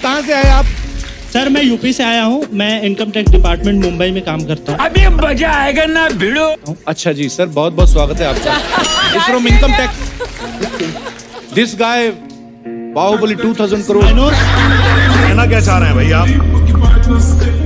कहाँ से आए आप? सर मैं यूपी से आया हूँ, मैं इनकम टैक्स डिपार्टमेंट मुंबई में काम करता हूँ। अभी मजा आएगा ना भिड़ो। अच्छा जी सर, बहुत बहुत स्वागत है आपका। इस from income tax. This guy Baahubali 2000 crore. कहना क्या चाह रहे हैं भाई आप?